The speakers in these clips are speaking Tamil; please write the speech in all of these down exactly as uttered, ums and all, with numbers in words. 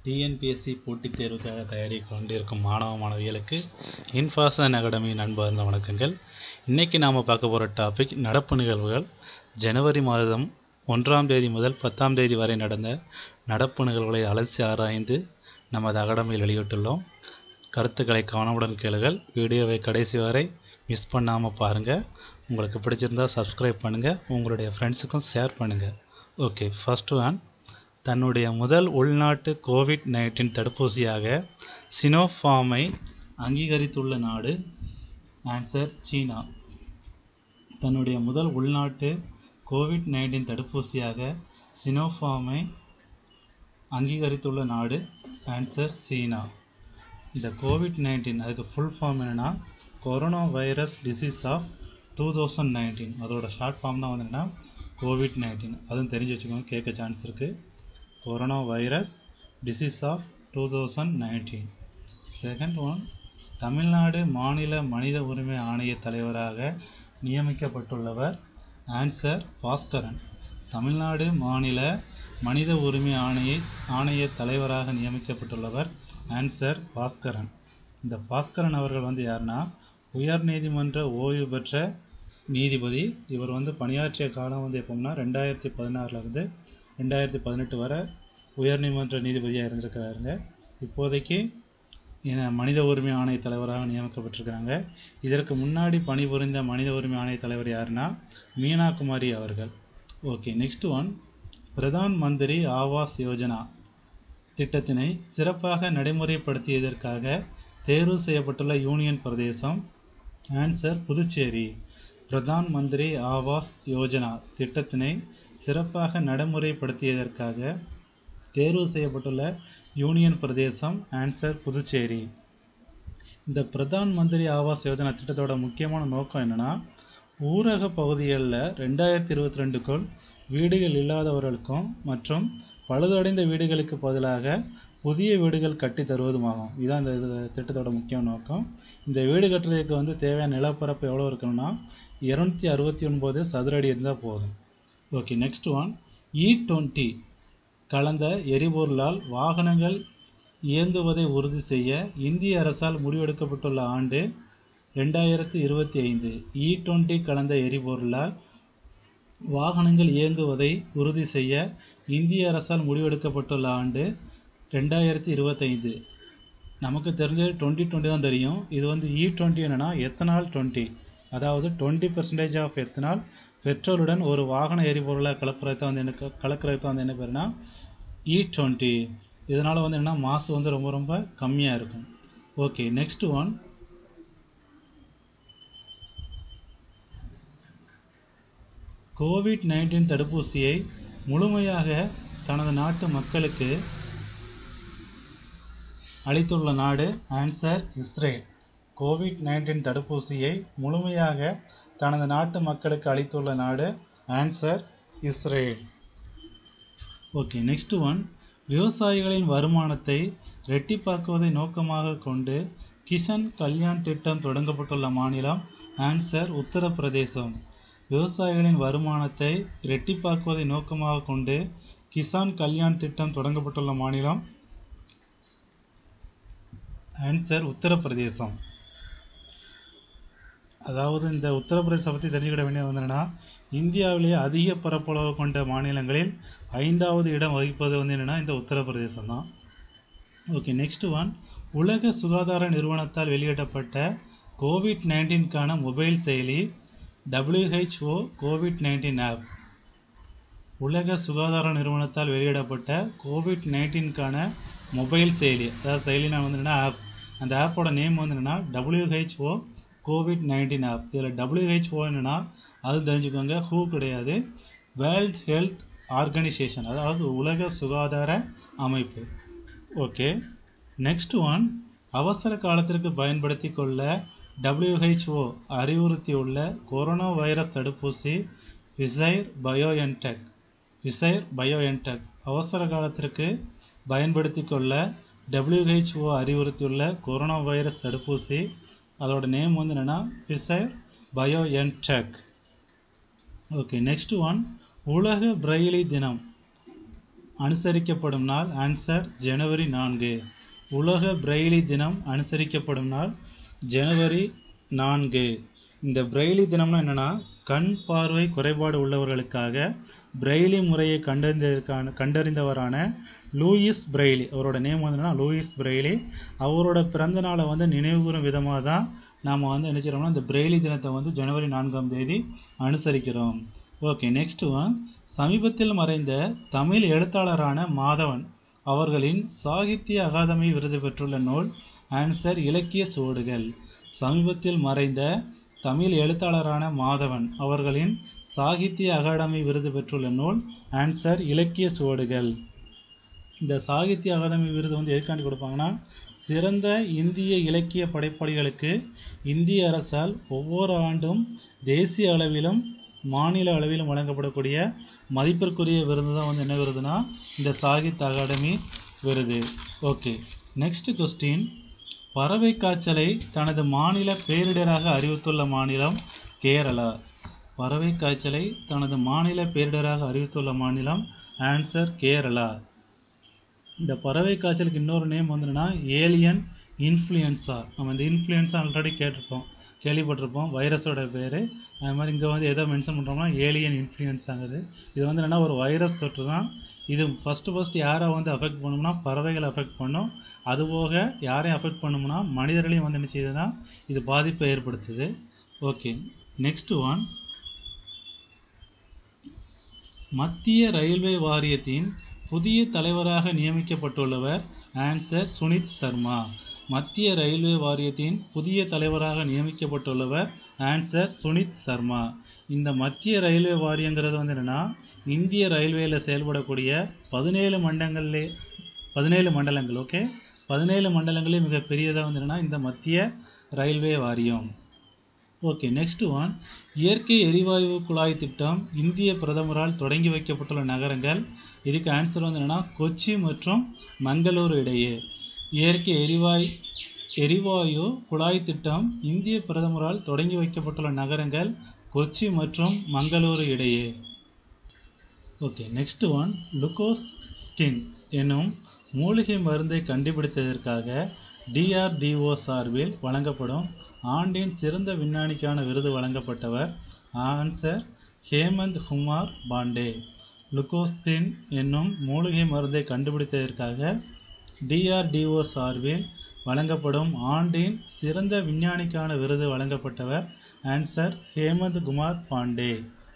T N P S C போட்டித் தேர்வுக்காக தயாரித்து கொண்டிருக்கும் மாணவ மாணவிகளுக்கு இன்ஃபாசன் அகாடமி நண்பர்ந்த வணக்கங்கள். இன்றைக்கி நாம் பார்க்க போகிற டாபிக் நடப்பு நிகழ்வுகள். ஜனவரி மாதம் ஒன்றாம் தேதி முதல் பத்தாம் தேதி வரை நடந்த நடப்பு நிகழ்வுகளை அலசி ஆராய்ந்து நமது அகாடமியில் வெளியிட்டுள்ளோம். கருத்துக்களை கவனமுடன் கேளுங்கள். வீடியோவை கடைசி வரை மிஸ் பண்ணாமல் பாருங்கள். உங்களுக்கு பிடிச்சிருந்தால் சப்ஸ்கிரைப் பண்ணுங்கள், உங்களுடைய ஃப்ரெண்ட்ஸுக்கும் ஷேர் பண்ணுங்கள். ஓகே, ஃபர்ஸ்ட் ஒன், தன்னுடைய முதல் உள்நாட்டு கோவிட் நைன்டீன் தடுப்பூசியாக சினோஃபார்மை அங்கீகரித்துள்ள நாடு? ஆன்சர் சீனா. தன்னுடைய முதல் உள்நாட்டு கோவிட் நைன்டீன் தடுப்பூசியாக சினோஃபார்மை அங்கீகரித்துள்ள நாடு? ஆன்சர் சீனா. இந்த கோவிட் நைன்டீன் அதுக்கு ஃபுல் ஃபார்ம் என்னென்னா corona virus disease of two thousand nineteen. அதோட ஷார்ட் ஃபார்ம் தான் வந்து என்னென்னா கோவிட் நைன்டீன். அதுவும் தெரிஞ்சு வச்சுக்கோங்க, கேட்க சான்ஸ் இருக்குது. Corona virus disease of two thousand nineteen. Second one, Tamil Nadu மாநில மனித உரிமை ஆணைய தலைவராக நியமிக்கப்பட்டுள்ளவர்? ஆன்சர் பாஸ்கரன். தமிழ்நாடு மாநில மனித உரிமை ஆணைய ஆணைய தலைவராக நியமிக்கப்பட்டுள்ளவர்? ஆன்சர் பாஸ்கரன். இந்த பாஸ்கரன் அவர்கள் வந்து யாருன்னா உயர் நீதிமன்ற ஓய்வு பெற்ற நீதிபதி. இவர் வந்து பணியாற்றிய காலம் வந்து எப்போம்னா ரெண்டாயிரத்தி பதினாறுலேருந்து ரெண்டாயிரத்தி பதினெட்டு வரை உயர்நீதிமன்ற நீதிபதியாக இருந்திருக்கிறாருங்க. இப்போதைக்கு மனித உரிமை ஆணைய தலைவராக நியமிக்கப்பட்டிருக்கிறாங்க. இதற்கு முன்னாடி பணிபுரிந்த மனித உரிமை ஆணைய தலைவர் யாருன்னா மீனா குமாரி அவர்கள். Okay, next one, Pradhan Mantri Awas Yojana திட்டத்தினை சிறப்பாக நடைமுறைப்படுத்தியதற்காக தேர்வு செய்யப்பட்டுள்ள யூனியன் பிரதேசம்? ஆன்சர் புதுச்சேரி. பிரதான் மந்திரி ஆவாஸ் யோஜனா திட்டத்தினை சிறப்பாக நடைமுறைப்படுத்தியதற்காக தேர்வு செய்யப்பட்டுள்ள யூனியன் பிரதேசம்? ஆன்சர் புதுச்சேரி. இந்த பிரதான் மந்திரி ஆவாஸ் யோஜனா திட்டத்தோட முக்கியமான நோக்கம் என்னென்னா ஊரக பகுதிகளில் ரெண்டாயிரத்தி இருபத்தி ரெண்டுக்குள் வீடுகள் இல்லாதவர்களுக்கும் மற்றும் பழுதடைந்த வீடுகளுக்கு பதிலாக புதிய வீடுகள் கட்டி தருவதுமாகும். இதுதான் இந்த திட்டத்தோட முக்கிய நோக்கம். இந்த வீடு கட்டுறதுக்கு வந்து தேவையான நிலப்பரப்பு எவ்வளோ இருக்கணும்னா இருநூத்தி அறுபத்தி ஒன்பது சதுர அடி இருந்தால் போதும். Okay, next one, E twenty கலந்த எரிபொருளால் வாகனங்கள் இயங்குவதை உறுதி செய்ய இந்திய அரசால் முடிவெடுக்கப்பட்டுள்ள ஆண்டு? ரெண்டாயிரத்தி இருபத்தி ஐந்து. இ டுவெண்ட்டி கலந்த எரிபொருளால் வாகனங்கள் இயங்குவதை உறுதி செய்ய இந்திய அரசால் முடிவெடுக்கப்பட்டுள்ள ஆண்டு? ரெண்டாயிரத்தி இருபத்தைந்து. நமக்கு தெரிஞ்சது டுவெண்ட்டி டுவெண்ட்டி தான் தெரியும். இது வந்து இ டுவெண்ட்டி என்னன்னா எத்தனால் டுவெண்ட்டி, அதாவது டுவெண்ட்டி பர்சன்டேஜ் ஆஃப் எத்தனால் பெட்ரோலுடன் ஒரு வாகன எரிபொருளை கலப்புறதை வந்து என்ன கலக்கிறது வந்து என்ன பேருனா இ டுவெண்ட்டி. இதனால் வந்து என்ன மாசு வந்து ரொம்ப ரொம்ப கம்மியாக இருக்கும். Okay, next one, covid nineteen தடுப்பூசியை முழுமையாக தனது நாட்டு மக்களுக்கு அளித்துள்ள நாடு? Answer Israel. கோவிட் நைன்டீன் தடுப்பூசியை முழுமையாக தனது நாட்டு மக்களுக்கு அளித்துள்ள நாடு? Answer Israel. Okay, next one, விவசாயிகளின் வருமானத்தை இரட்டிப்பாக்குவதை நோக்கமாக கொண்டு கிசான் கல்யாண் திட்டம் தொடங்கப்பட்டுள்ள மாநிலம்? ஆன்சர் உத்தரப்பிரதேசம். விவசாயிகளின் வருமானத்தை இரட்டிப்பாக்குவதை நோக்கமாக கொண்டு கிசான் கல்யாண் திட்டம் தொடங்கப்பட்டுள்ள மாநிலம்? ஆன்சர் உத்தரப்பிரதேசம். அதாவது இந்த உத்தரப்பிரதேசத்தை பற்றி தெரிஞ்சுக்கிட வேண்டியது என்னன்னா இந்தியாவிலேயே அதிக பரப்பளவு கொண்ட மாநிலங்களில் ஐந்தாவது இடம் வகிப்பது வந்து என்னென்னா இந்த உத்தரப்பிரதேசம் தான். ஓகே, நெக்ஸ்ட் ஒன், உலக சுகாதார நிறுவனத்தால் வெளியிடப்பட்ட கோவிட் நைன்டீன்கான மொபைல் செயலி? WHO covid nineteen app. உலக சுகாதார நிறுவனத்தால் வெளியிடப்பட்ட கோவிட் நைன்டீன்கான மொபைல் செயலி, அதாவது செயலினா வந்து என்னென்னா ஆப். அந்த ஆப்போட நேம் வந்து என்னென்னா டபிள்யூஹெச்ஓ கோவிட் நைன்டீன் ஆப். இதில் டபிள்யூஹெச்ஓ என்னென்னா அது தெரிஞ்சுக்கோங்க, ஹூ கிடையாது, வேர்ல்ட் ஹெல்த் ஆர்கனைசேஷன், அதாவது உலக சுகாதார அமைப்பு. ஓகே, நெக்ஸ்ட் ஒன், அவசர காலத்திற்கு பயன்படுத்தி கொள்ள டபிள்யூஹெச்ஓ அறிவுறுத்தியுள்ள கொரோனா வைரஸ் தடுப்பூசி? ஃபிசைர் பயோஎன்டெக். ஃபிசைர் பயோஎன்டெக் அவசர காலத்திற்கு பயன்படுத்தி கொள்ள டபிள்யூஹெச்ஓ அறிவுறுத்தியுள்ள கொரோனா வைரஸ் தடுப்பூசி, அதோட நேம் வந்து என்னென்னா Pfizer BioNTech. Okay, next one, உலக பிரெய்லி தினம் அனுசரிக்கப்படும் நாள் ஆன்சர் ஜனவரி நான்கு. உலக பிரெய்லி தினம் அனுசரிக்கப்படும் நாள் ஜனவரி நான்கு. இந்த பிரெய்லி தினம்னா என்னன்னா, கண் பார்வை குறைபாடு உள்ளவர்களுக்காக பிரெய்லி முறையை கண்டறிந்ததற்கான கண்டறிந்தவரான லூயிஸ் பிரெய்லி, அவரோட நேம் வந்து லூயிஸ் பிரெய்லி, அவரோட பிறந்த நாளை வந்து நினைவுகூறும் விதமாக தான் நாம் வந்து என்ன செய்கிறோம்னா இந்த பிரெய்லி தினத்தை வந்து ஜனவரி நான்காம் தேதி அனுசரிக்கிறோம். Okay, next one. சமீபத்தில் மறைந்த தமிழ் எழுத்தாளரான மாதவன் அவர்களின் சாகித்ய அகாதமி விருது பெற்றுள்ள நூல் ஆன்சர் இலக்கிய சுவடுகள். சமீபத்தில் மறைந்த தமிழ் எழுத்தாளரான மாதவன் அவர்களின் சாகித்ய அகாடமி விருது பெற்றுள்ள நூல் ஆன்சர் இலக்கிய சுவடுகள். இந்த சாகித்ய அகாதமி விருது வந்து எதுக்காண்டி கொடுப்பாங்கன்னா, சிறந்த இந்திய இலக்கிய படைப்பாளிகளுக்கு இந்திய அரசால் ஒவ்வொரு ஆண்டும் தேசிய அளவிலும் மாநில அளவிலும் வழங்கப்படக்கூடிய மதிப்பிற்குரிய விருது தான் வந்து என்ன விருதுனா இந்த சாகித்ய அகாடமி விருது. Okay, next question. பறவை காய்ச்சலை தனது மாநில பேரிடராக அறிவித்துள்ள மாநிலம் கேரளா. பறவை காய்ச்சலை தனது மாநில பேரிடராக அறிவித்துள்ள மாநிலம் ஆன்சர் கேரளா. இந்த பறவை காய்ச்சலுக்கு இன்னொரு நேம் வந்துன்னா ஏலியன் இன்ஃப்ளூயன்ஸா. நம்ம இந்த இன்ஃப்ளூயன்ஸா ஆல்ரெடி கேட்டிருப்போம், கேள்விப்பட்டிருப்போம், வைரஸோட பேர். அது மாதிரி இங்கே வந்து எதை மென்ஷன் பண்ணுறோம்னா ஏலியன் இன்ஃப்ளூயன்ஸாங்குது. இது வந்து என்னென்னா ஒரு வைரஸ் தொற்று தான். இது ஃபஸ்ட்டு ஃபஸ்ட்டு யாரை வந்து அஃபெக்ட் பண்ணும்னா பறவைகளை அஃபெக்ட் பண்ணும். அதுபோக யாரையும் அஃபெக்ட் பண்ணும்னா மனிதர்களையும் வந்து என்ன செய்யுதுன்னா இது பாதிப்பை ஏற்படுத்துது. Okay, next one. மத்திய ரயில்வே வாரியத்தின் புதிய தலைவராக நியமிக்கப்பட்டுள்ளவர் ஆன்சர் சுனித் சர்மா. மத்திய ரயில்வே வாரியத்தின் புதிய தலைவராக நியமிக்கப்பட்டுள்ளவர் ஆன்சர் சுனித் சர்மா. இந்த மத்திய ரயில்வே வாரியங்கிறது வந்து என்னென்னா இந்திய ரயில்வேயில் செயல்படக்கூடிய பதினேழு மண்டலங்களே பதினேழு மண்டலங்கள் ஓகே பதினேழு மண்டலங்களே மிக பெரியதாக வந்து என்னென்னா இந்த மத்திய ரயில்வே வாரியம். Okay, next one. இயற்கை எரிவாயு குழாய் திட்டம் இந்திய பிரதமரால் தொடங்கி வைக்கப்பட்டுள்ள நகரங்கள். இதுக்கு ஆன்சர் வந்து என்னென்னா கொச்சி மற்றும் மங்களூரு இடையே. இயற்கை எரிவாயு எரிவாயு குழாய் திட்டம் இந்திய பிரதமரால் தொடங்கி வைக்கப்பட்டுள்ள நகரங்கள் கொச்சி மற்றும் மங்களூரு இடையே. Okay, next one. லுகோஸ்கின் என்னும் மூலிகை மருந்தை கண்டுபிடித்ததற்காக டிஆர்டிஓ சார்பில் வழங்கப்படும் ஆண்டின் சிறந்த விஞ்ஞானிக்கான விருது வழங்கப்பட்டவர் ஆன்சர் ஹேமந்த் குமார் பாண்டே. லுகோஸ்கின் என்னும் மூலிகை மருந்தை கண்டுபிடித்ததற்காக டிஆர்டிஓ சார்பில் வழங்கப்படும் ஆண்டின் சிறந்த விஞ்ஞானிக்கான விருது வழங்கப்பட்டவர் ஆன்சர் ஹேமந்த் குமார் பாண்டே.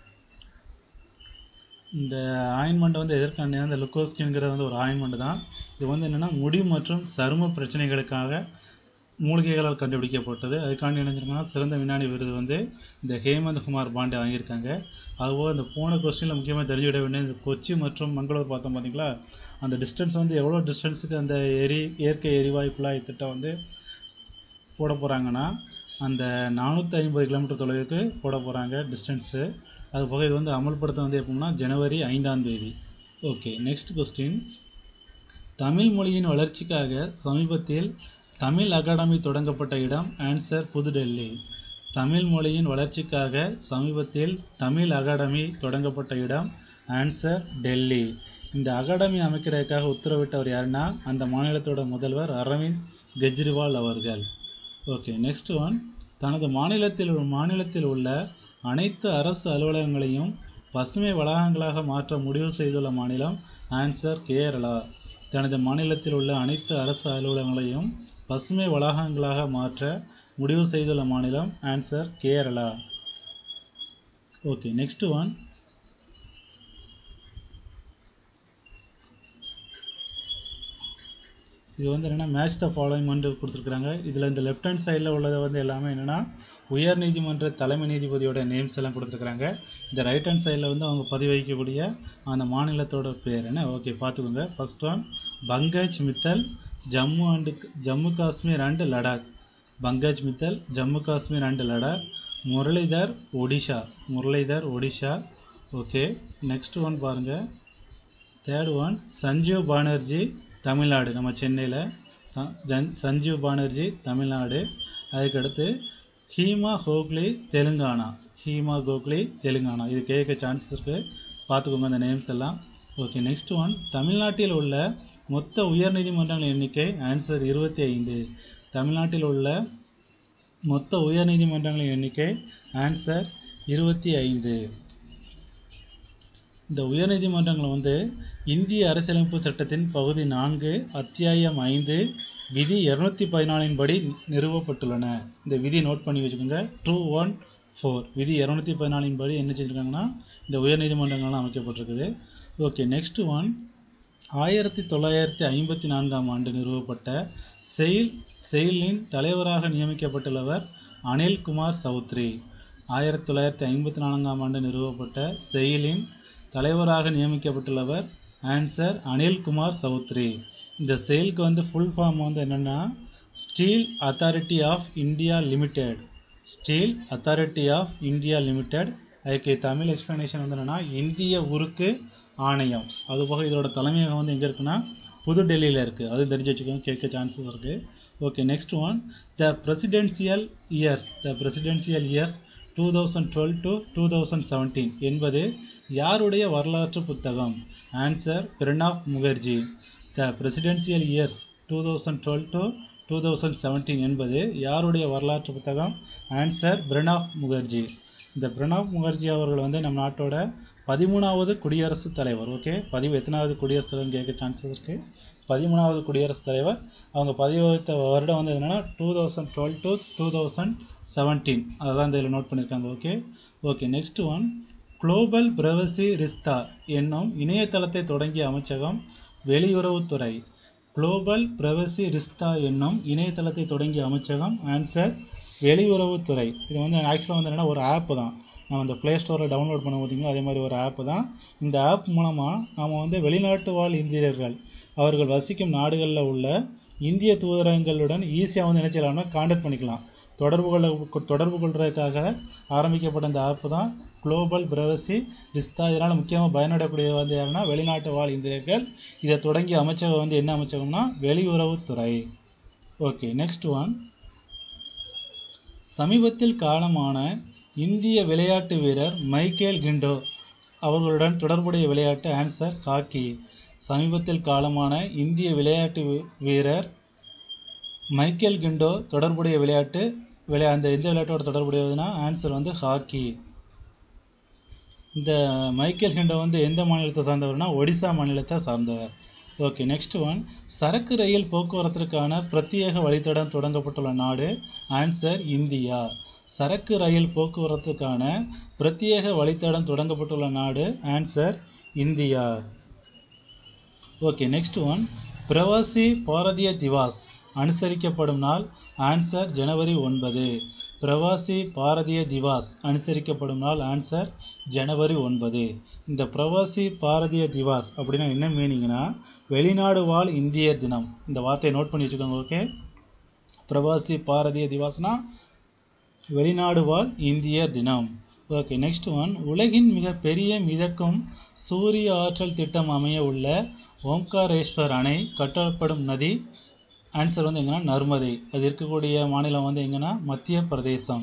இந்த ஆயின்மெண்ட் வந்து எதற்கான இந்த லுகோஸ்கின்ங்கிறது வந்து ஒரு ஆயின்மெண்ட் தான். இது வந்து என்னென்னா முடி மற்றும் சரும பிரச்சனைகளுக்காக மூலிகைகளால் கண்டுபிடிக்கப்பட்டது. அதுக்காண்டி நினைச்சிருக்கோம்னா சிறந்த விஞ்ஞானி விருது வந்து இந்த ஹேமந்த் குமார் பாண்டே வாங்கியிருக்காங்க. அதுபோல் இந்த போன கொஸ்டினில் முக்கியமாக தெரிஞ்சுவிட வேண்டிய இந்த கொச்சி மற்றும் மங்களூர் பார்த்தோம் பார்த்தீங்களா, அந்த டிஸ்டன்ஸ் வந்து எவ்வளோ டிஸ்டன்ஸுக்கு அந்த எரி இயற்கை எரிவாயு குழாய் திட்டம் வந்து போட போகிறாங்கன்னா அந்த நானூற்றி ஐம்பது கிலோமீட்டர் தொலைவுக்கு போட போகிறாங்க டிஸ்டன்ஸு. அது போக இது வந்து அமல்படுத்த வந்து எப்படின்னா ஜனவரி ஐந்தாம் தேதி. Okay, next question. தமிழ் மொழியின் வளர்ச்சிக்காக சமீபத்தில் தமிழ் அகாடமி தொடங்கப்பட்ட இடம் ஆன்சர் புதுடெல்லி. தமிழ் மொழியின் வளர்ச்சிக்காக சமீபத்தில் தமிழ் அகாடமி தொடங்கப்பட்ட இடம் ஆன்சர் டெல்லி. இந்த அகாடமி அமைக்கிறதுக்காக உத்தரவிட்டவர் யாருன்னா அந்த மாநிலத்தோட முதல்வர் அரவிந்த் கெஜ்ரிவால் அவர்கள். Okay, next one. தனது மாநிலத்தில் மாநிலத்தில் உள்ள அனைத்து அரசு அலுவலகங்களையும் பசுமை வளாகங்களாக மாற்ற முடிவு செய்துள்ள மாநிலம் ஆன்சர் கேரளா. தனது மாநிலத்தில் உள்ள அனைத்து அரசு அலுவலகங்களையும் பசுமை வளாகங்களாக மாற்ற முடிவு செய்துள்ள மாநிலம் answer Kerala. Okay, next one. இது வந்து என்னென்னா மேட்ச் த ஃபாலோயிங் வந்து கொடுத்துருக்குறாங்க. இதில் இந்த லெஃப்ட் ஹேண்ட் சைடில் உள்ளதை வந்து எல்லாமே என்னென்னா உயர் நீதிமன்ற தலைமை நீதிபதியோட நேம்ஸ் எல்லாம் கொடுத்துருக்குறாங்க. இந்த ரைட் ஹேண்ட் சைடில் வந்து அவங்க பதிவு வைக்கக்கூடிய அந்த மாநிலத்தோட பேர் என்ன. ஓகே, பார்த்துக்கோங்க. First one Pankaj Mittal Jammu and Jammu Kashmir and Ladakh. Pankaj Mittal Jammu Kashmir and Ladakh. Muralidhar Odisha Muralidhar Odisha. Okay, next one பாருங்கள். தேர்ட் ஒன் சஞ்சீவ் பானர்ஜி தமிழ்நாடு, நம்ம சென்னையில் சஞ்சீவ் பானர்ஜி தமிழ்நாடு. அதுக்கடுத்து ஹீமா கோக்லி தெலுங்கானா ஹீமா கோக்லி தெலுங்கானா. இது கேட்க சான்ஸ் இருக்குது, பார்த்துக்கோங்க அந்த நேம்ஸ் எல்லாம். ஓகே நெக்ஸ்ட் ஒன் தமிழ்நாட்டில் உள்ள மொத்த உயர்நீதிமன்றங்களின் எண்ணிக்கை ஆன்சர் இருபத்தி ஐந்து. தமிழ்நாட்டில் உள்ள மொத்த உயர்நீதிமன்றங்களின் எண்ணிக்கை ஆன்சர் இருபத்தி ஐந்து. இந்த உயர்நீதிமன்றங்கள் வந்து இந்திய அரசியலமைப்பு சட்டத்தின் பகுதி நான்கு அத்தியாயம் ஐந்து விதி இருநூத்தி பதினாலின் படி நிறுவப்பட்டுள்ளன. இந்த விதி நோட் பண்ணி வச்சுக்கோங்க. டூ ஒன் ஃபோர் விதி இருநூத்தி பதினாலின் படி என்ன செஞ்சுருக்காங்கன்னா இந்த உயர்நீதிமன்றங்கள்லாம் அமைக்கப்பட்டிருக்குது. ஓகே நெக்ஸ்ட் ஒன் ஆயிரத்தி தொள்ளாயிரத்தி ஐம்பத்தி நான்காம் ஆண்டு நிறுவப்பட்ட செயில் செயிலின் தலைவராக நியமிக்கப்பட்டுள்ளவர் அனில்குமார் சௌத்ரி. ஆயிரத்தி தொள்ளாயிரத்தி ஐம்பத்தி நான்காம் ஆண்டு நிறுவப்பட்ட செயிலின் தலைவராக நியமிக்கப்பட்டுள்ளவர் ஆன்சர் அனில்குமார் சௌத்ரி. இந்த செயலுக்கு வந்து ஃபுல் ஃபார்ம் வந்து என்னென்னா steel authority of India limited. Steel authority of India limited. அதுக்கு தமிழ் எக்ஸ்பிளனேஷன் வந்து என்னென்னா இந்திய உருக்கு ஆணையம். அதுபோக இதோட தலைமையகம் வந்து எங்கே இருக்குன்னா புதுடெல்லியில் இருக்குது. அது தெரிஞ்சு வச்சுக்கோங்க, கேட்க சான்சஸ் இருக்குது. Okay next one the presidential years the presidential years two thousand twelve to two thousand seventeen என்பது யாருடைய வரலாற்று புத்தகம்? Answer Pranab Mukherjee. The presidential years two thousand twelve to two thousand seventeen என்பது யாருடைய வரலாற்று புத்தகம்? ஆன்சர் பிரணாப் முகர்ஜி. இந்த பிரணாப் முகர்ஜி அவர்கள் வந்து நம் நாட்டோட பதிமூணாவது குடியரசுத் தலைவர். ஓகே பதிவு எத்தனாவது குடியரசுத் தலைவர் கேட்க சான்சஸ் இருக்குது. பதிமூணாவது குடியரசுத் தலைவர். அவங்க பதவி வகித்த வருடம் வந்து என்னென்னா two thousand twelve to two thousand seventeen அதெல்லாம் இதில் நோட் பண்ணியிருக்காங்க. Okay okay next one global privacy ரிஸ்தா என்னும் இணையதளத்தை தொடங்கிய அமைச்சகம் வெளியுறவுத்துறை. குளோபல் பிரைவசி ரிஸ்தா என்னும் இணையதளத்தை தொடங்கிய அமைச்சகம் ஆன்சர் வெளியுறவுத்துறை. இது வந்து ஆக்சுவலாக வந்து என்னென்னா ஒரு ஆப் தான். நம்ம இந்த ப்ளே ஸ்டோரில் டவுன்லோட் பண்ண பார்த்தீங்களா அதே மாதிரி ஒரு ஆப் தான். இந்த ஆப் மூலமாக நம்ம வந்து வெளிநாட்டு வாழ் இந்தியர்கள் அவர்கள் வசிக்கும் நாடுகளில் உள்ள இந்திய தூதரகங்களுடன் ஈஸியாக வந்து நினைச்சலாம்னா கான்டாக்ட் பண்ணிக்கலாம். தொடர்பு கொள்ள தொடர்பு கொள்வதற்காக ஆரம்பிக்கப்பட்ட இந்த ஆப் தான் குளோபல் பிரைவசி ரிஸ்தா. இதனால் முக்கியமாக பயனடையக்கூடிய வந்து யாருன்னா வெளிநாட்டு வாழ் இந்தியர்கள். இதை தொடங்கிய அமைச்சகம் வந்து என்ன அமைச்சகம்னா வெளியுறவுத்துறை. ஓகே நெக்ஸ்ட் ஒன் சமீபத்தில் காலமான இந்திய விளையாட்டு வீரர் மைக்கேல் கிண்டோ அவர்களுடன் தொடர்புடைய விளையாட்டு ஆன்சர் ஹாக்கி. சமீபத்தில் காலமான இந்திய விளையாட்டு வீரர் மைக்கேல் கிண்டோ தொடர்புடைய விளையாட்டு விளையா அந்த எந்த விளையாட்டோட தொடர்புடையதுன்னா ஆன்சர் வந்து ஹாக்கி. இந்த மைக்கேல் கிண்டோ வந்து எந்த மாநிலத்தை சார்ந்தவர்னா ஒடிசா மாநிலத்தை சார்ந்தவர். ஓகே நெக்ஸ்ட் ஒன் சரக்கு ரயில் போக்குவரத்திற்கான பிரத்யேக வழித்தடம் தொடங்கப்பட்டுள்ள நாடு ஆன்சர் இந்தியா. சரக்கு ரயில் போக்குவரத்துக்கான பிரத்யேக வழித்தடம் தொடங்கப்பட்டுள்ள நாடு answer India. Okay next one Pravasi Bharatiya Divas அனுசரிக்கப்படும் நாள் ஆன்சர் ஜனவரி ஒன்பது. பிரவாசி பாரதிய திவாஸ் அனுசரிக்கப்படும் நாள் ஆன்சர் ஜனவரி ஒன்பது. இந்த பிரவாசி பாரதிய திவாஸ் அப்படின்னா என்ன மீனிங்னா வெளிநாடு வாழ் இந்தியர் தினம். இந்த வார்த்தையை நோட் பண்ணி வச்சுக்கோங்க. ஓகே பிரவாசி பாரதிய திவாஸ்னா வெளிநாடு வாழ் இந்தியர் தினம். ஓகே நெக்ஸ்ட் ஒன் உலகின் மிக பெரிய மிதக்கும் சூரிய ஆற்றல் திட்டம் அமைய உள்ள ஓம்காரேஸ்வர் அணை கட்டப்படும் நதி ஆன்சர் வந்து எங்கன்னா நர்மதை. அது இருக்கக்கூடிய மாநிலம் வந்து எங்கன்னா மத்திய பிரதேசம்.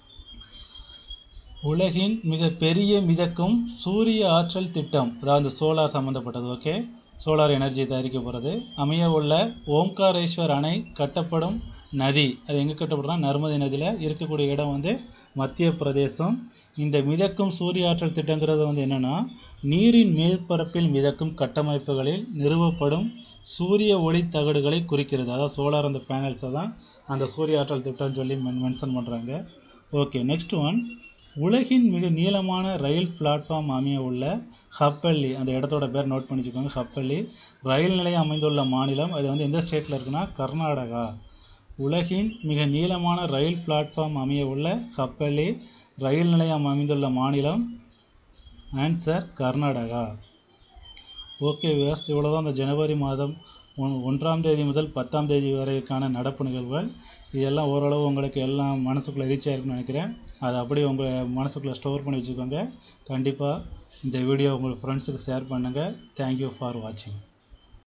உலகின் மிக பெரிய மிதக்கும் சூரிய ஆற்றல் திட்டம் அதாவது சோலார் சம்பந்தப்பட்டது. ஓகே சோலார் எனர்ஜி தயாரிக்க போகிறது அமைய உள்ள ஓம்காரேஸ்வர் அணை கட்டப்படும் நதி அது எங்கே கட்டப்படுறா நர்மதை நதியில் இருக்கக்கூடிய இடம் வந்து மத்திய பிரதேசம். இந்த மிதக்கும் சூரிய ஆற்றல் திட்டங்கிறது வந்து என்னென்னா நீரின் மேற்பரப்பில் மிதக்கும் கட்டமைப்புகளில் நிறுவப்படும் சூரிய ஒளி தகடுகளை குறிக்கிறது. அதாவது சோலார் அந்த பேனல்ஸை தான் அந்த சூரிய ஆற்றல் திட்டம்னு சொல்லி மென் மென்ஷன் பண்ணுறாங்க. ஓகே நெக்ஸ்ட் ஒன் உலகின் மிக நீளமான ரயில் பிளாட்ஃபார்ம் அமைய உள்ள ஹப்பள்ளி அந்த இடத்தோட பேர் நோட் பண்ணிச்சுக்கோங்க. ஹப்பள்ளி ரயில் நிலையம் அமைந்துள்ள மாநிலம் அது வந்து எந்த ஸ்டேட்டில் இருக்குன்னா கர்நாடகா. உலகின் மிக நீளமான ரயில் பிளாட்ஃபார்ம் அமைய உள்ள ஹப்பள்ளி ரயில் நிலையம் அமைந்துள்ள மாநிலம் ஆன்சர் கர்நாடகா. ஓகே வியூவர்ஸ் இவ்வளோதான் அந்த ஜனவரி மாதம் ஒன் ஒன்றாம் தேதி முதல் பத்தாம் தேதி வரைக்கான நடப்பு நிகழ்வுகள். இதெல்லாம் ஓரளவு உங்களுக்கு எல்லாம் மனசுக்குள்ளே ரீச் ஆகிருக்குன்னு நினைக்கிறேன். அதை அப்படியே உங்கள் மனசுக்குள்ளே ஸ்டோர் பண்ணி வச்சுக்கோங்க. கண்டிப்பாக இந்த வீடியோ உங்கள் ஃப்ரெண்ட்ஸுக்கு ஷேர் பண்ணுங்கள். தேங்க்யூ ஃபார் வாட்சிங்.